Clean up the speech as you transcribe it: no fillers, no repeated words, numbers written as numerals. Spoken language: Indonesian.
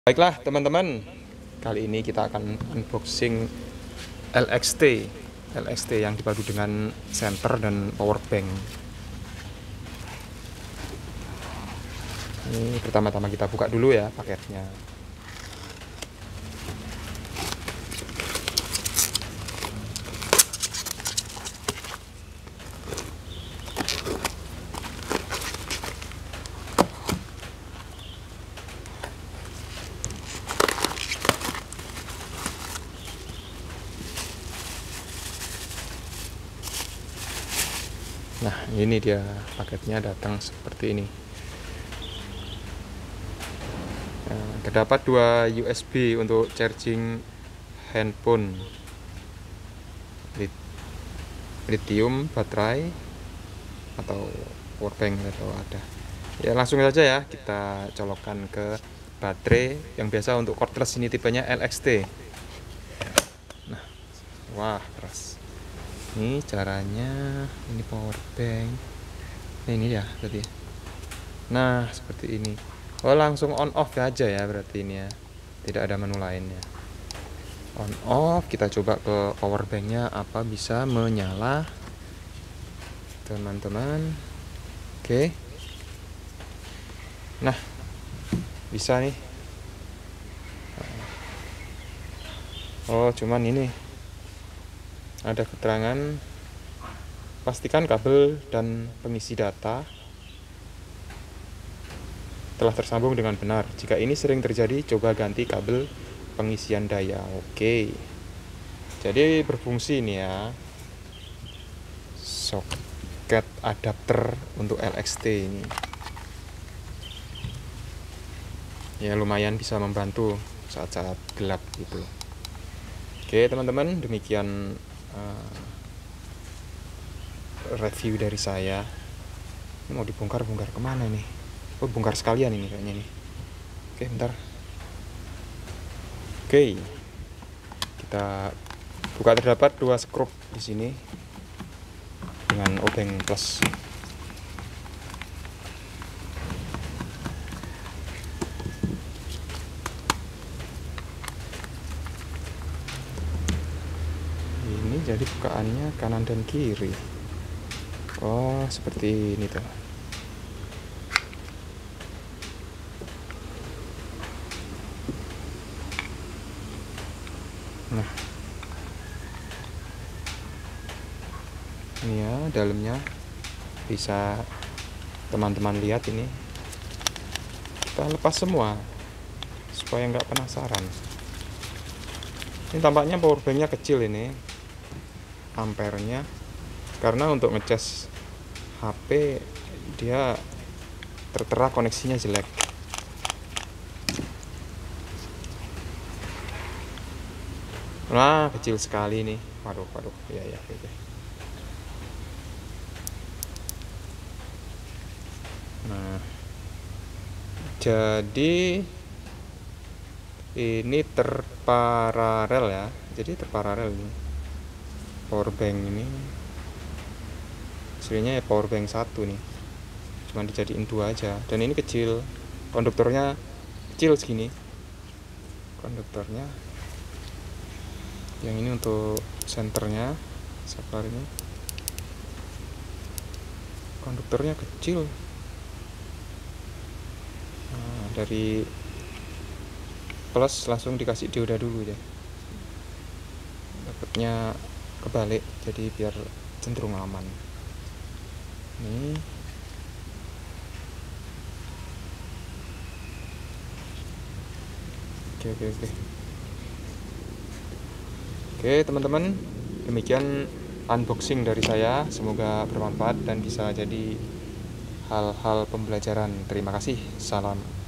Baiklah teman-teman, kali ini kita akan unboxing LXT yang dipadu dengan senter dan power bank. Ini pertama-tama kita buka dulu ya paketnya. Nah, ini dia paketnya datang seperti ini. Nah, terdapat dua USB untuk charging handphone, lithium baterai atau power bank atau ada. Ya langsung saja ya kita colokkan ke baterai yang biasa untuk cordless, ini tipenya LXT. Nah, wah keras. Ini caranya, ini power bank. Nah, ini ya berarti. Nah, seperti ini. Oh, langsung on off aja ya berarti ini ya. Tidak ada menu lainnya. On off, kita coba ke power banknya apa bisa menyala. Teman-teman. Oke. Nah, bisa nih. Oh, cuman ini ada keterangan, pastikan kabel dan pengisi data telah tersambung dengan benar. Jika ini sering terjadi, coba ganti kabel pengisian daya. Oke, jadi berfungsi ini ya, soket adapter untuk LXT ini ya, lumayan bisa membantu saat-saat gelap gitu. Oke teman-teman, demikian review dari saya. Ini mau dibongkar kemana nih? Oh, bongkar sekalian ini kayaknya nih. Oke, bentar. Oke, kita buka. Terdapat dua skrup di sini dengan obeng plus. Ini jadi bukaannya kanan dan kiri. Oh, seperti ini tuh. Nah, ini ya dalamnya, bisa teman-teman lihat ini. Kita lepas semua supaya nggak penasaran. Ini tampaknya power banknya kecil ini, ampernya, karena untuk ngecas HP dia tertera koneksinya jelek. Nah, kecil sekali nih. Waduh, ya, oke. Nah, jadi ini terparalel ya. Jadi terparalel ini power bank ini. Aslinya ya power bank satu nih, cuman dijadiin dua aja. Dan ini kecil, konduktornya kecil segini konduktornya. Yang ini untuk senternya, saklar ini konduktornya kecil. Nah, dari plus langsung dikasih dioda dulu ya, dapatnya kebalik jadi biar cenderung aman. Ini oke teman-teman, demikian unboxing dari saya. Semoga bermanfaat dan bisa jadi hal-hal pembelajaran. Terima kasih. Salam